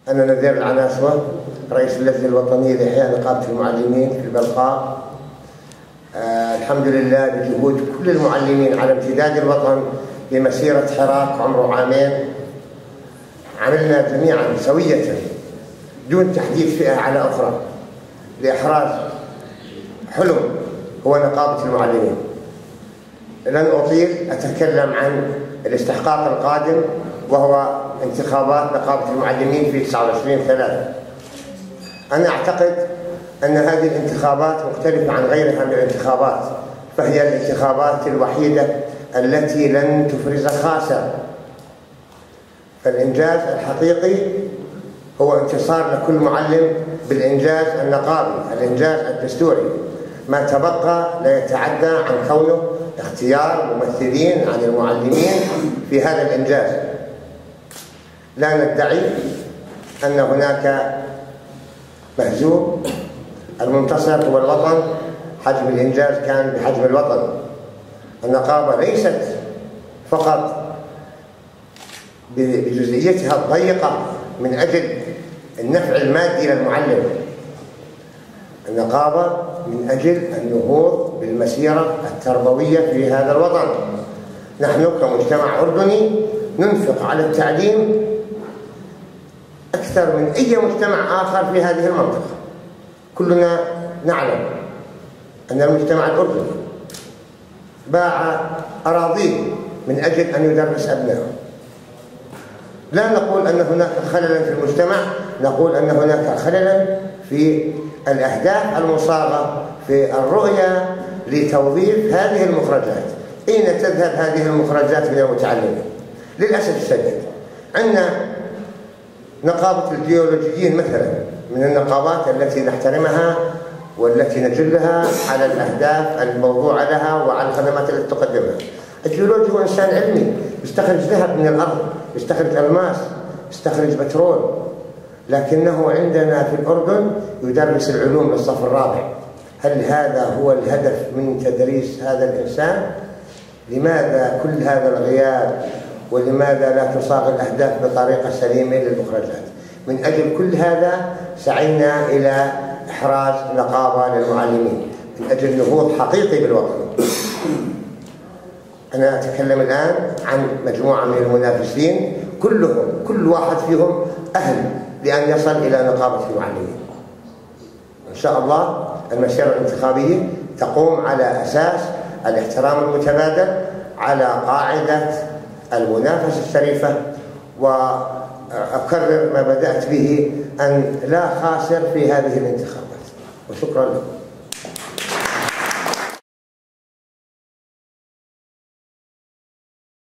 أنا نذير العناسوة، رئيس اللجنة الوطنية لإحياء نقابة المعلمين في البلقاء. الحمد لله بجهود كل المعلمين على امتداد الوطن بمسيرة حراك عمره عامين. عملنا جميعا سوية دون تحديد فئة على أخرى لإحراز حلم هو نقابة المعلمين. لن أطيل، أتكلم عن الاستحقاق القادم وهو انتخابات نقابة المعلمين في 29/3. أنا أعتقد أن هذه الانتخابات مختلفة عن غيرها من الانتخابات، فهي الانتخابات الوحيدة التي لن تفرز خاسر. فالإنجاز الحقيقي هو انتصار لكل معلم بالإنجاز النقابي، الإنجاز الدستوري. ما تبقى لا يتعدى عن كونه اختيار ممثلين عن المعلمين في هذا الإنجاز. لا ندعي أن هناك مهزوم، المنتصر هو الوطن. حجم الإنجاز كان بحجم الوطن. النقابة ليست فقط بجزئيتها الضيقة من أجل النفع المادي للمعلم، النقابة من أجل النهوض بالمسيرة التربوية في هذا الوطن. نحن كمجتمع أردني ننفق على التعليم أكثر من أي مجتمع آخر في هذه المنطقة. كلنا نعلم أن المجتمع الأردني باع أراضيه من أجل أن يدرس أبنائه. لا نقول أن هناك خللا في المجتمع، نقول أن هناك خللا في الأهداف المصاغة في الرؤية لتوظيف هذه المخرجات. أين تذهب هذه المخرجات من المتعلمين؟ للأسف الشديد عندنا نقابة الجيولوجيين مثلا من النقابات التي نحترمها والتي نجلها على الأهداف الموضوعة لها وعلى الخدمات التي تقدمها. الجيولوجي هو إنسان علمي، يستخرج ذهب من الأرض، يستخرج ألماس، يستخرج بترول، لكنه عندنا في الأردن يدرس العلوم للصف الرابع. هل هذا هو الهدف من تدريس هذا الإنسان؟ لماذا كل هذا الغياب؟ ولماذا لا تصاغ الأهداف بطريقة سليمة للمخرجات؟ من أجل كل هذا سعينا إلى إحراز نقابة للمعلمين من أجل نهوض حقيقي بالوطن. أنا أتكلم الآن عن مجموعة من المنافسين، كل واحد فيهم أهل لأن يصل إلى نقابة المعلمين. إن شاء الله المسيرة الانتخابية تقوم على أساس الاحترام المتبادل، على قاعدة المنافسة الشريفة، وأكرر ما بدأت به أن لا خاسر في هذه الانتخابات. وشكرا لكم.